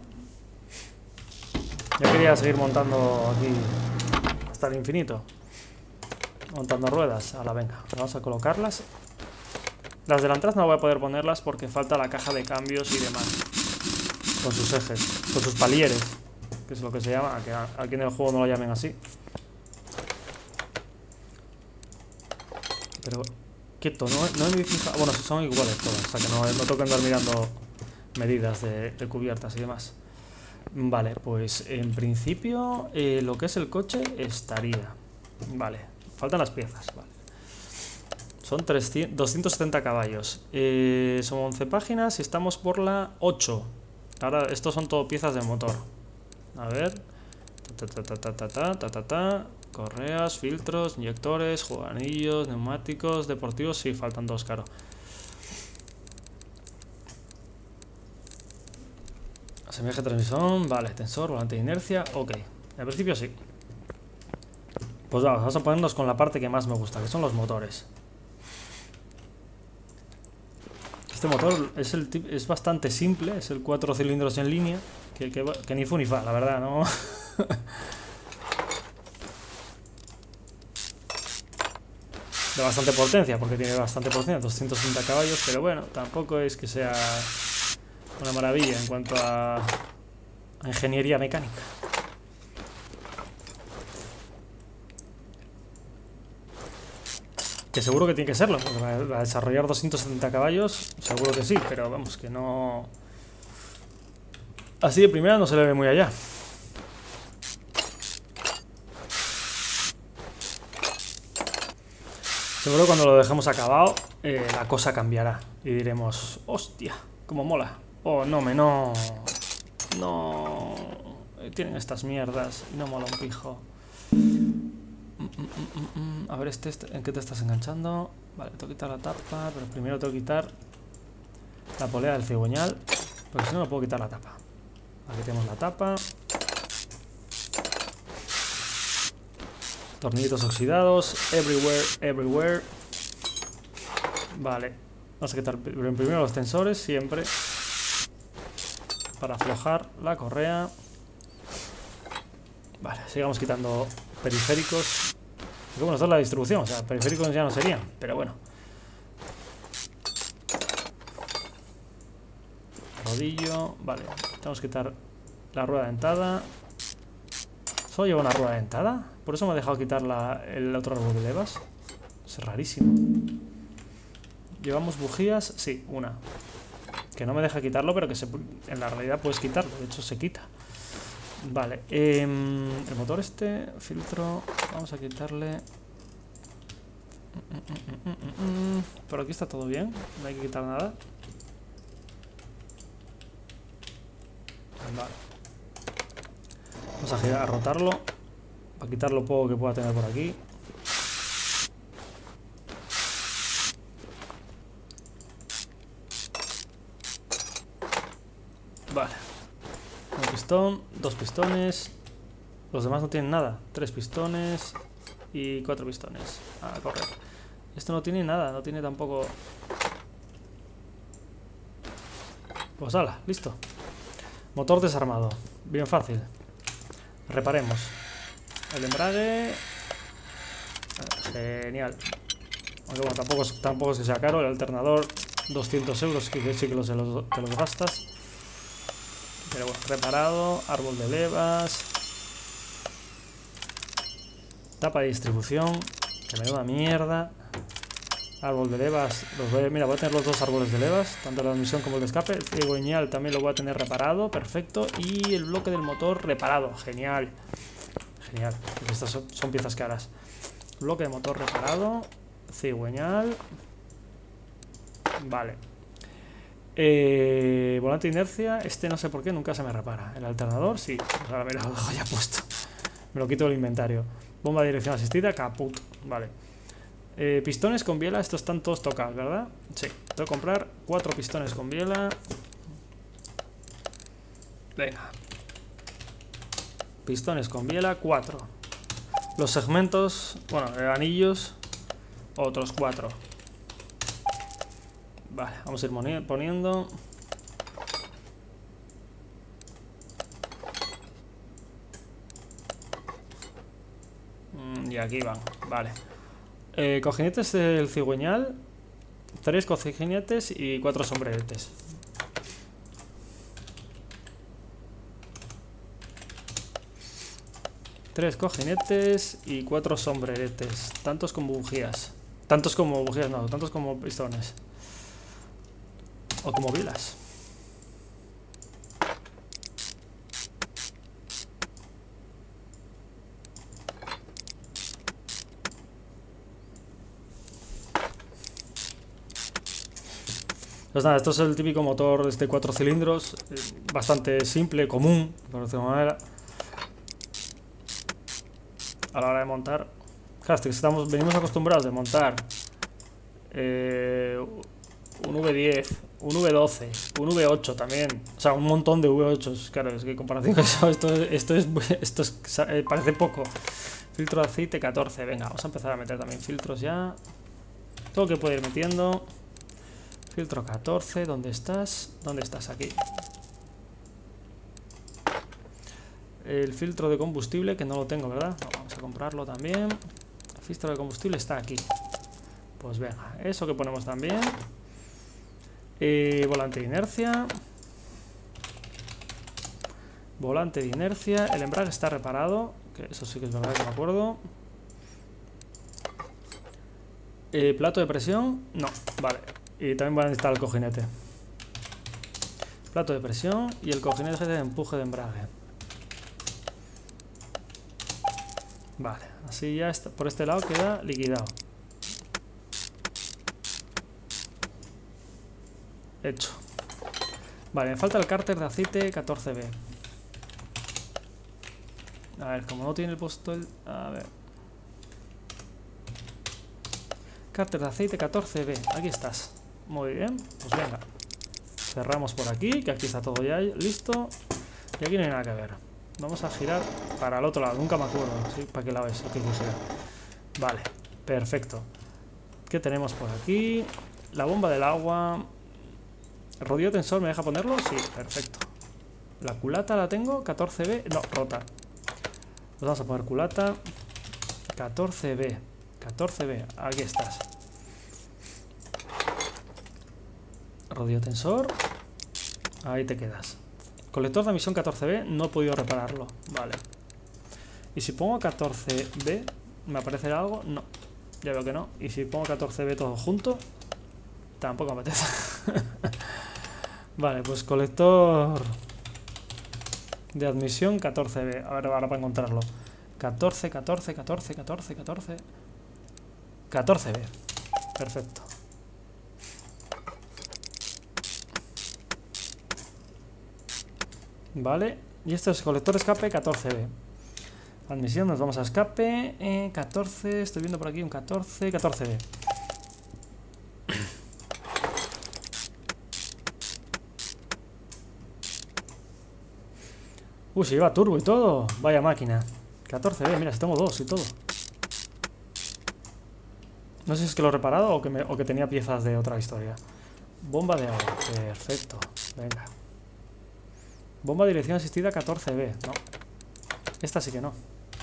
Ya quería seguir montando aquí hasta el infinito. Montando ruedas. Ahora, venga, vamos a colocarlas. Las delanteras no voy a poder ponerlas porque falta la caja de cambios y demás. Con sus ejes, con sus palieres, que es lo que se llama, que aquí en el juego no lo llamen así. Pero, quieto, no, no me dicen... Bueno, son iguales todas, o sea que no, no tengo que andar mirando medidas de, de cubiertas y demás. Vale, pues en principio eh, lo que es el coche estaría. Vale, faltan las piezas, vale. Son trescientos, doscientos setenta caballos. Eh, son once páginas y estamos por la ocho. Ahora, estos son todo piezas de motor. A ver. Ta, ta, ta, ta, ta, ta, ta, ta, ta. Correas, filtros, inyectores, juganillos, neumáticos, deportivos. Sí, faltan dos, claro. Semieje de transmisión. Vale, tensor, volante de inercia. Ok. En principio sí. Pues vamos, vamos a ponernos con la parte que más me gusta, que son los motores. Este motor es, el, es bastante simple, es el cuatro cilindros en línea, que, que, que ni fu ni fa, la verdad, ¿no? De bastante potencia, porque tiene bastante potencia, doscientos treinta caballos, pero bueno, tampoco es que sea una maravilla en cuanto a, a ingeniería mecánica. Que seguro que tiene que serlo, porque para desarrollar doscientos setenta caballos, seguro que sí, pero vamos, que no... Así de primera no se le ve muy allá. Seguro cuando lo dejemos acabado, eh, la cosa cambiará. Y diremos, hostia, cómo mola. Oh, no, me no... No... Tienen estas mierdas y no mola un pijo. A ver, este, este, ¿en qué te estás enganchando? Vale, tengo que quitar la tapa, pero primero tengo que quitar la polea del cigüeñal, porque si no, no puedo quitar la tapa. Aquí tenemos la tapa. Tornillitos oxidados, everywhere, everywhere. Vale, vamos a quitar primero los tensores, siempre, para aflojar la correa. Vale, sigamos quitando periféricos. Bueno, esto es la distribución, o sea, periféricos ya no serían, pero bueno. Rodillo, vale, tenemos que quitar la rueda dentada. ¿Solo lleva una rueda dentada? Por eso me ha dejado quitar la, el otro árbol de levas. Es rarísimo. ¿Llevamos bujías? Sí, una. Que no me deja quitarlo, pero que se, en la realidad puedes quitarlo, de hecho se quita. Vale, eh, el motor este, filtro, vamos a quitarle. Por aquí está todo bien, no hay que quitar nada. Vale. Vamos a girar, a rotarlo, para quitar lo poco que pueda tener por aquí. Vale. Un pistón, dos pistones. Los demás no tienen nada. Tres pistones y cuatro pistones. A correr. Esto no tiene nada, no tiene tampoco... Pues ala, listo. Motor desarmado. Bien fácil. Reparemos. El embrague... Genial. Aunque bueno, tampoco es, tampoco es que sea caro. El alternador, doscientos euros, que sí que los, los, te los gastas. Pero bueno, reparado. Árbol de levas. Tapa de distribución. Que me da una mierda. Árbol de levas. Los voy a, mira, voy a tener los dos árboles de levas. Tanto la admisión como el de escape. El cigüeñal también lo voy a tener reparado. Perfecto. Y el bloque del motor reparado. Genial. Genial. Estas son, son piezas caras. Bloque de motor reparado. Cigüeñal. Vale. Eh, volante de inercia. Este no sé por qué nunca se me repara. El alternador, sí. Pues ahora me lo dejo ya puesto. Me lo quito del inventario. Bomba de dirección asistida. Caput. Vale. Eh, pistones con biela. Estos están todos tocados, ¿verdad? Sí. Tengo que comprar cuatro pistones con biela. Venga. Pistones con biela. Cuatro. Los segmentos. Bueno, eh, anillos. Otros cuatro. Vale, vamos a ir poniendo. Y aquí van, vale. Eh, cojinetes del cigüeñal. Tres cojinetes y cuatro sombreretes. Tres cojinetes y cuatro sombreretes. Tantos como bujías. Tantos como bujías, no, tantos como pistones. O como vilas. Pues nada, esto es el típico motor de cuatro cilindros. Bastante simple, común, por decirlo de alguna manera. A la hora de montar. Claro, es que estamos, venimos acostumbrados de montar eh, un V diez, un V doce, un V ocho también. O sea, un montón de V ocho. Claro, es que en comparación con eso, esto, esto, es, esto es, eh, parece poco. Filtro de aceite catorce. Venga, vamos a empezar a meter también filtros ya. Todo lo que puedo ir metiendo. Filtro catorce, ¿dónde estás? ¿Dónde estás? Aquí. El filtro de combustible, que no lo tengo, ¿verdad? No, vamos a comprarlo también. El filtro de combustible está aquí. Pues venga, eso que ponemos también. Eh, volante de inercia. Volante de inercia. El embrague está reparado, que eso sí que es verdad que me acuerdo. Eh, plato de presión, no, vale. Y también va a necesitar el cojinete. Plato de presión y el cojinete de empuje de embrague. Vale, así ya está, por este lado queda liquidado. Hecho. Vale, me falta el cárter de aceite catorce B. A ver, como no tiene el puesto el... A ver. Cárter de aceite catorce B, aquí estás. Muy bien, pues venga. Cerramos por aquí, que aquí está todo ya listo. Y aquí no hay nada que ver. Vamos a girar para el otro lado, nunca me acuerdo, ¿sí? ¿Para qué lado es? Aquí quisiera. Vale, perfecto. ¿Qué tenemos por aquí? La bomba del agua. ¿El rodillo tensor me deja ponerlo? Sí, perfecto. La culata la tengo, catorce B. No, rota. Pues vamos a poner culata. catorce B. catorce B, aquí estás. Rodillo tensor. Ahí te quedas. Colector de emisión catorce B, no he podido repararlo. Vale. ¿Y si pongo catorce B, me aparecerá algo? No, ya veo que no. ¿Y si pongo catorce B todo junto? Tampoco me apetece. Vale, pues colector de admisión catorce B. A ver, ahora para encontrarlo. catorce, catorce, catorce, catorce, catorce. catorce B. Perfecto. Vale, y esto es colector de escape catorce B. Admisión, nos vamos a escape. Eh, catorce, estoy viendo por aquí un catorce, catorce B. Uy, se lleva turbo y todo. Vaya máquina. catorce B, mira, si tengo dos y todo. No sé si es que lo he reparado o que, me, o que tenía piezas de otra historia. Bomba de agua. Perfecto. Venga. Bomba de dirección asistida catorce B. No. Esta sí que no.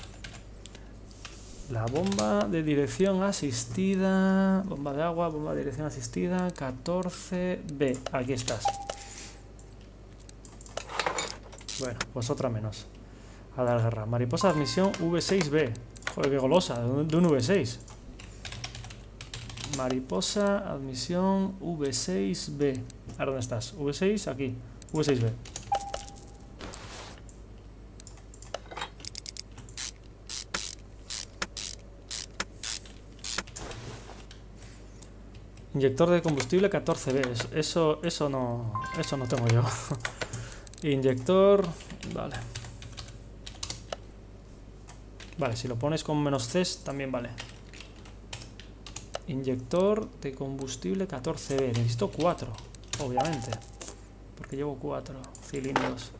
La bomba de dirección asistida... Bomba de agua, bomba de dirección asistida catorce B. Aquí estás. Bueno, pues otra menos. A dar guerra. Mariposa de admisión V seis B. Joder, qué golosa. De un V seis. Mariposa, admisión, V seis B. ¿A dónde estás? V seis, aquí. V seis B. Inyector de combustible catorce B. Eso, eso no, eso no tengo yo. Inyector, vale. Vale, si lo pones con menos C también vale. Inyector de combustible catorce B. Necesito cuatro, obviamente. Porque llevo cuatro cilindros.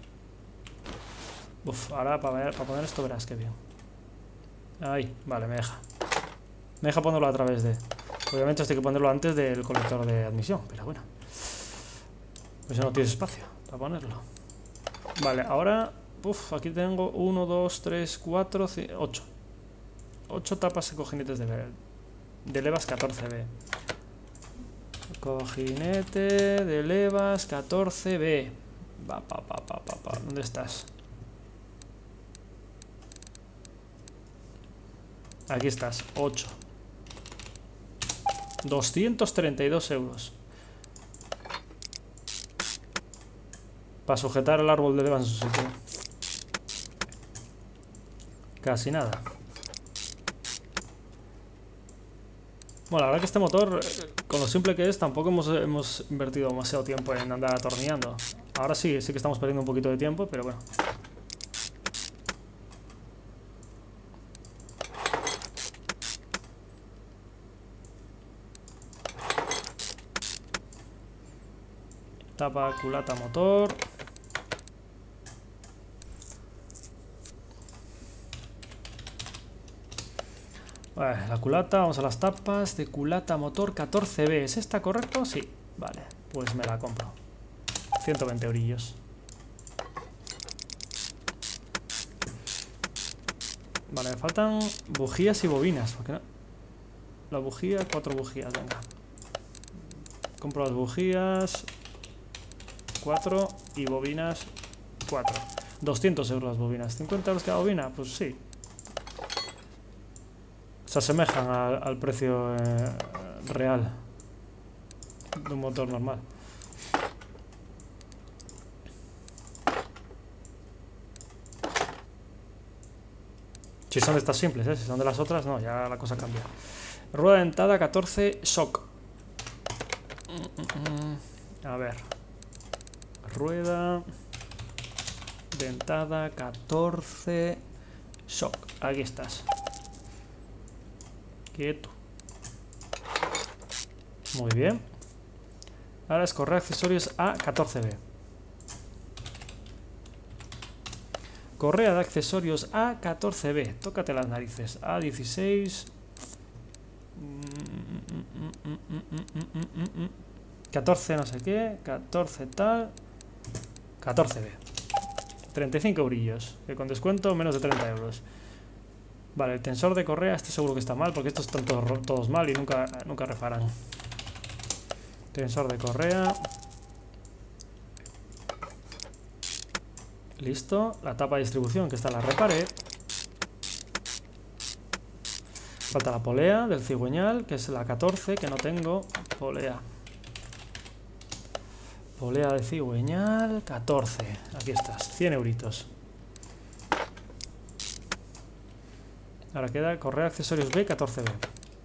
Uf, ahora para, ver, para poner esto verás que bien. Ahí, vale, me deja. Me deja ponerlo a través de... Obviamente esto hay que ponerlo antes del colector de admisión, pero bueno. Pues no tienes espacio para ponerlo. Vale, ahora... Uf, aquí tengo uno, dos, tres, cuatro, ocho. ocho tapas de cojinetes de, de levas catorce B. Cojinete de levas catorce B. Va, pa, pa, pa, pa, pa. ¿Dónde estás? Aquí estás, ocho. doscientos treinta y dos euros. Para sujetar el árbol de leva en su sitio. Casi nada. Bueno, la verdad que este motor, con lo simple que es, tampoco hemos, hemos invertido demasiado tiempo en andar atornillando. Ahora sí, sí que estamos perdiendo un poquito de tiempo, pero bueno. Tapa, culata, motor. Vale, la culata, vamos a las tapas de culata motor catorce B. ¿Es esta correcto? Sí, vale, pues me la compro. ciento veinte eurillos. Vale, me faltan bujías y bobinas. ¿Por qué no? La bujía, cuatro bujías, venga. Compro las bujías, cuatro, y bobinas, cuatro. doscientos euros las bobinas. ¿cincuenta euros cada bobina? Pues sí. Se asemejan al, al precio eh, real de un motor normal. Si son de estas simples, ¿eh? Si son de las otras, no, ya la cosa cambia. Rueda dentada catorce shock. A ver. Rueda dentada catorce shock. Aquí estás. Quieto. Muy bien. Ahora es correa accesorios A catorce B. Correa de accesorios A catorce B. Tócate las narices. A dieciséis. catorce no sé qué. catorce tal. catorce B. treinta y cinco eurillos. Que con descuento menos de treinta euros. Vale, el tensor de correa, este seguro que está mal, porque estos están todos, todos mal y nunca, nunca reparan. Tensor de correa. Listo. La tapa de distribución, que esta la reparé. Falta la polea del cigüeñal, que es la catorce, que no tengo. Polea. Polea de cigüeñal, catorce. Aquí estás, cien euritos. Ahora queda correa accesorios B catorce B.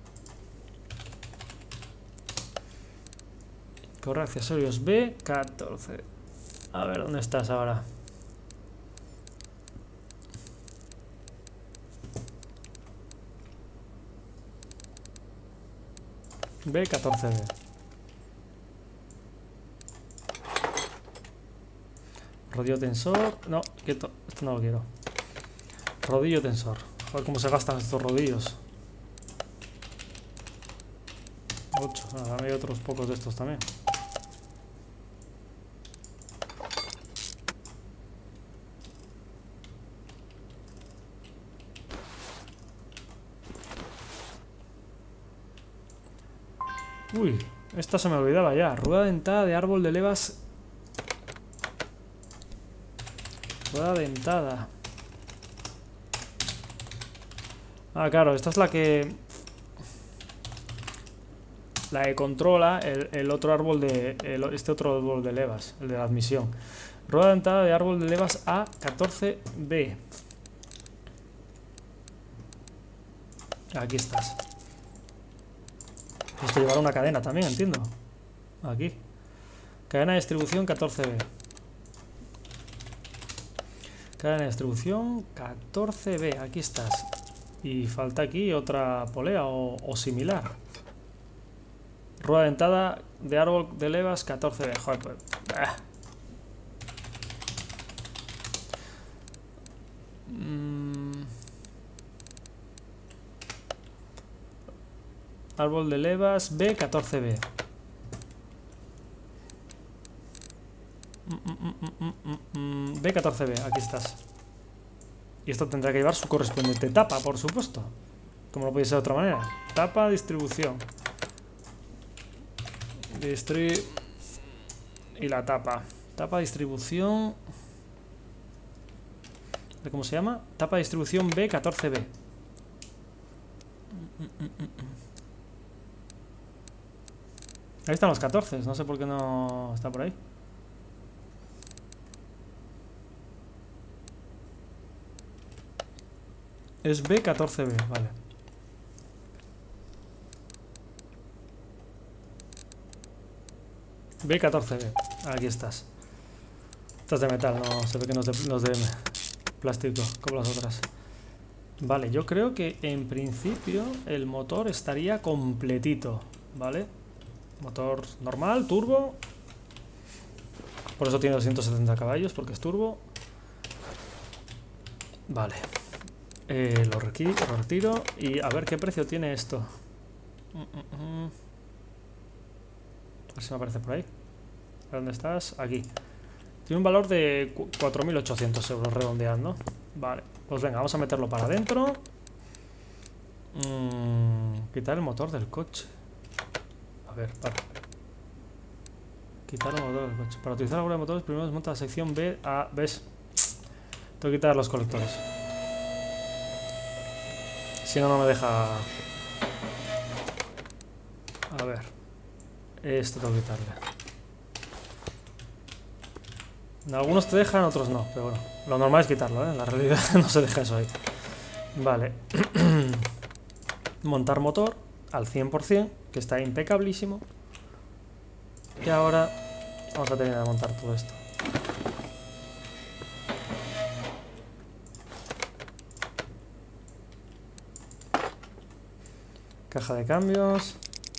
Correa accesorios B catorce. A ver, ¿dónde estás ahora? B catorce B. Rodillo tensor. No, quieto. Esto no lo quiero. Rodillo tensor. A ver cómo se gastan estos rodillos. ocho. Ah, dame otros pocos de estos también. Uy, esta se me olvidaba ya. Rueda dentada de árbol de levas. Rueda dentada. Ah, claro, esta es la que... La que controla el, el otro árbol de... El, este otro árbol de levas, el de la admisión. Rueda dentada de árbol de levas A catorce B. Aquí estás. Esto llevará una cadena también, entiendo. Aquí. Cadena de distribución catorce B. Cadena de distribución catorce B. Aquí estás. Y falta aquí otra polea o, o similar. Rueda dentada de árbol de levas catorce B. Joder, pues... Ah. Mm. Árbol de levas B catorce B. Mm, mm, mm, mm, mm, B catorce B, aquí estás. Y esto tendrá que llevar su correspondiente tapa, por supuesto. Como no puede ser de otra manera. Tapa, distribución. Distri... Y la tapa. Tapa, distribución... ¿Cómo se llama? Tapa, distribución B catorce B. Ahí están los catorce, no sé por qué no está por ahí. Es B catorce B, vale. B catorce B, aquí estás. Estás de metal, no se ve que no es de, no es de plástico como las otras. Vale, yo creo que en principio el motor estaría completito, ¿vale? Motor normal, turbo. Por eso tiene doscientos setenta caballos, porque es turbo. Vale. Eh, lo, lo retiro y a ver qué precio tiene esto. Mm, mm, mm. A ver si me aparece por ahí. ¿Dónde estás? Aquí. Tiene un valor de cuatro mil ochocientos euros redondeando. Vale, pues venga, vamos a meterlo para adentro. Mm, quitar el motor del coche. A ver, para. Quitar el motor del coche. Para utilizar algunos motores, primero desmonta la sección B a... ¿Ves? Tengo que quitar los colectores. Si no, no me deja... A ver. Esto tengo que quitarle. Algunos te dejan, otros no. Pero bueno, lo normal es quitarlo, ¿eh? En la realidad no se deja eso ahí. Vale. Montar motor al cien por cien, que está impecablísimo. Y ahora vamos a terminar de montar todo esto. Caja de cambios.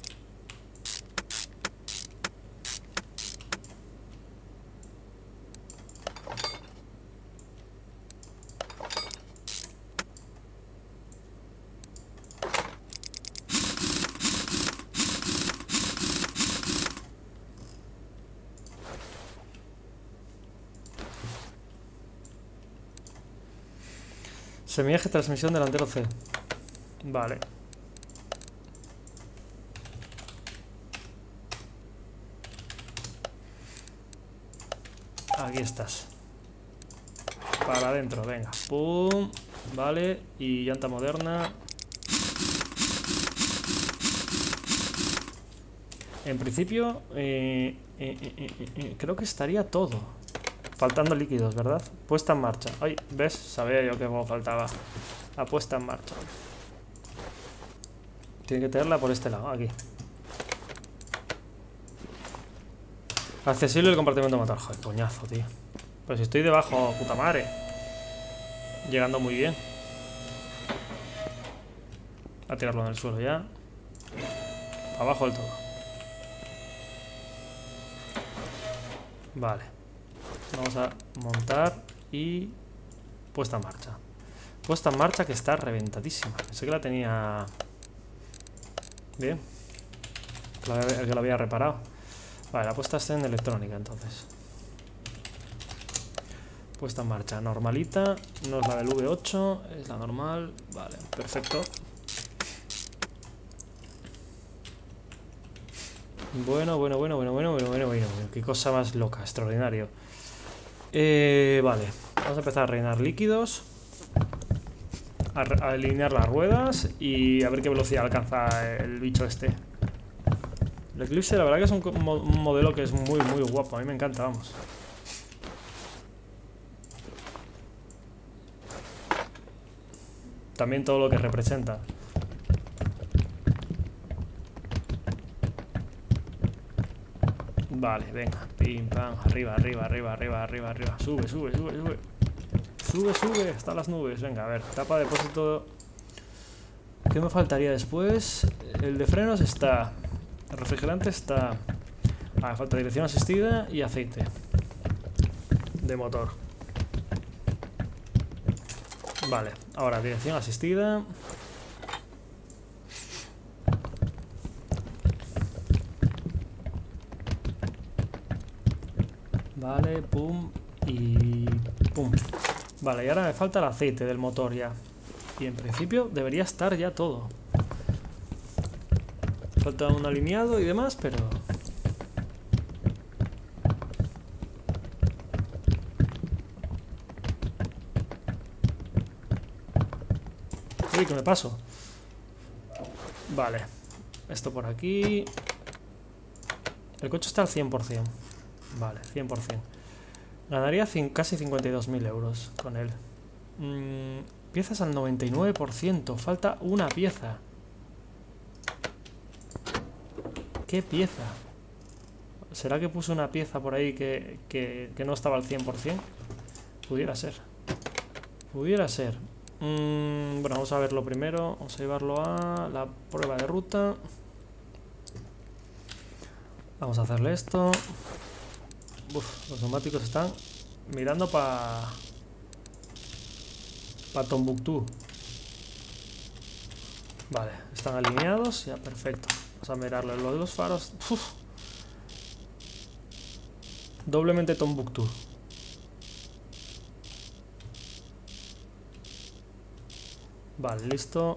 Semieje transmisión delantero C. Vale. Aquí estás. Para adentro, venga. Pum. Vale. Y llanta moderna. En principio, eh, eh, eh, eh, eh, creo que estaría todo. Faltando líquidos, ¿verdad? Puesta en marcha. Ay, ¿ves? Sabía yo que me faltaba. La puesta en marcha. Tiene que tenerla por este lado, aquí. Accesible el compartimento motor. Joder, coñazo, tío. Pero si estoy debajo, puta madre. Llegando muy bien. A tirarlo en el suelo ya. Abajo del todo. Vale. Vamos a montar y... Puesta en marcha. Puesta en marcha que está reventadísima. Pensé que la tenía... Bien. que lo había, que lo había reparado. Vale, la puesta está en electrónica entonces. Puesta en marcha, normalita, no es la del V ocho, es la normal. Vale, perfecto. Bueno, bueno, bueno, bueno, bueno, bueno, bueno, bueno. Qué cosa más loca, extraordinario. Eh, vale, vamos a empezar a rellenar líquidos. A, a alinear las ruedas y a ver qué velocidad alcanza el bicho este. El Eclipse, la verdad que es un, un modelo que es muy, muy guapo. A mí me encanta, vamos. También todo lo que representa. Vale, venga. Pim, pam. Arriba, arriba, arriba, arriba, arriba, arriba. Sube, sube, sube, sube. Sube, sube. Están las nubes. Venga, a ver. Tapa de depósito. ¿Qué me faltaría después? El de frenos está. El refrigerante está. Ah, falta dirección asistida y aceite de motor. Vale, ahora dirección asistida. Vale, pum y pum. Vale, y ahora me falta el aceite del motor ya. Y en principio debería estar ya todo. Falta un alineado y demás, pero... Uy, que me paso. Vale. Esto por aquí. El coche está al cien por cien. Vale, cien por cien. Ganaría casi cincuenta y dos mil euros con él. Mm, piezas al noventa y nueve por ciento. Falta una pieza. ¿Qué pieza? ¿Será que puse una pieza por ahí que, que, que no estaba al cien por cien? Pudiera ser. Pudiera ser. Mm, bueno, vamos a verlo primero. Vamos a llevarlo a la prueba de ruta. Vamos a hacerle esto. Uf, los neumáticos están mirando para para Tombuctú. Vale, están alineados. Ya, perfecto. Vamos a mirarle lo de los faros. Uf. Doblemente Tombuctú. Vale, listo.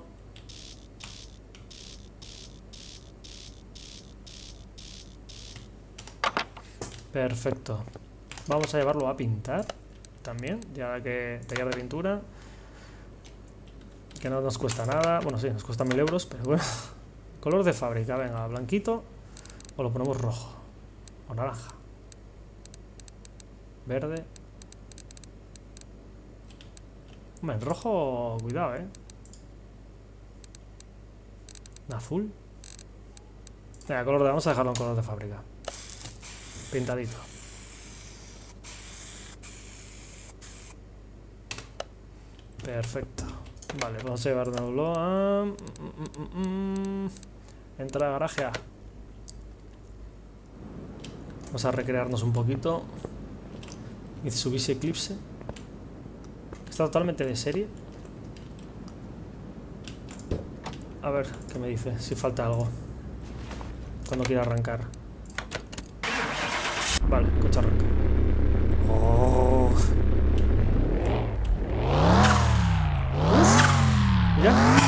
Perfecto. Vamos a llevarlo a pintar también, ya que taller de pintura, que no nos cuesta nada. Bueno, sí, nos cuesta mil euros, pero bueno. Color de fábrica, venga, blanquito. O lo ponemos rojo. O naranja. Verde. Hombre, el rojo, cuidado, eh. Azul. Venga, color de, vamos a dejarlo en color de fábrica. Pintadito. Perfecto. Vale, vamos a llevarnoslo a... Mm, mm, mm. Entra a garaje A. Vamos a recrearnos un poquito. Mitsubishi Eclipse. Está totalmente de serie. A ver qué me dice, si falta algo. Cuando quiera arrancar. Vale, coche arranca. Oh. Uf. ¿Ya?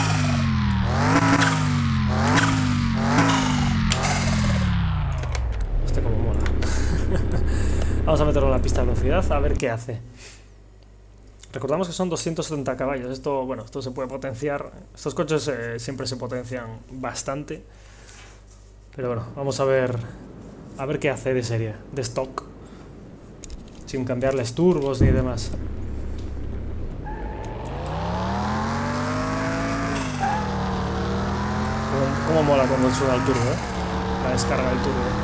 Este como mola. Vamos a meterlo en la pista de velocidad a ver qué hace. Recordamos que son doscientos setenta caballos. Esto, bueno, esto se puede potenciar. Estos coches eh, siempre se potencian bastante. Pero bueno, vamos a ver a ver qué hace de serie, de stock, sin cambiarles turbos ni demás. Cómo, cómo mola cuando suena el turbo, ¿eh? La descarga del turbo.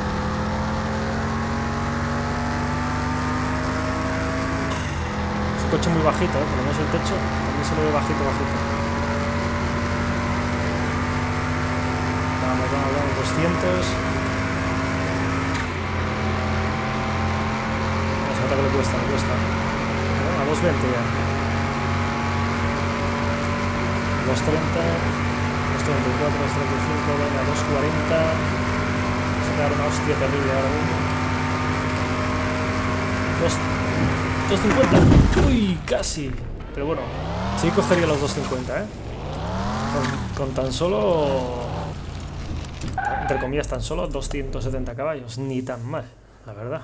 Coche muy bajito, ¿eh? Por lo menos el techo también se lo ve bajito, bajito. Vamos, vamos, vamos, doscientos. Se nota que le cuesta, le cuesta. Bueno, a doscientos veinte ya. doscientos treinta, doscientos treinta y cuatro, doscientos treinta y cinco, venga, doscientos cuarenta. dar una hostia terrible ahora mismo. dos cincuenta. Uy, casi. Pero bueno, sí cogería los dos cincuenta, ¿eh? Con, con tan solo... Entre comillas, tan solo doscientos setenta caballos. Ni tan mal, la verdad.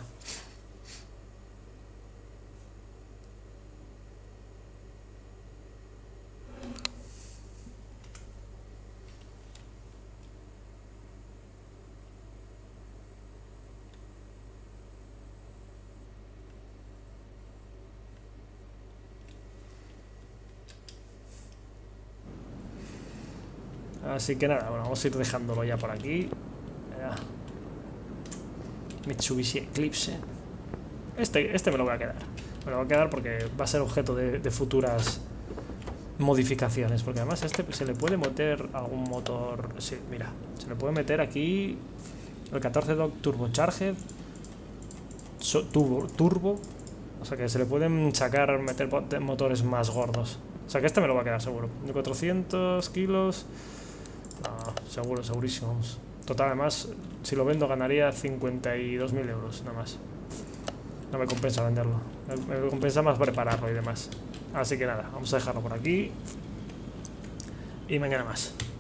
Así que nada, bueno, vamos a ir dejándolo ya por aquí. Mira. Mitsubishi Eclipse. Este, este me lo voy a quedar. Me lo voy a quedar porque va a ser objeto de, de futuras modificaciones. Porque además a este se le puede meter algún motor. Sí, mira, se le puede meter aquí el catorce Dodge Turbocharged so, turbo, turbo. O sea que se le pueden sacar, meter motores más gordos. O sea que este me lo va a quedar seguro. De cuatrocientos kilos. No, seguro, segurísimo. Vamos. Total, además, si lo vendo ganaría cincuenta y dos mil euros, nada más. No me compensa venderlo. Me, me compensa más prepararlo y demás. Así que nada, vamos a dejarlo por aquí. Y mañana más.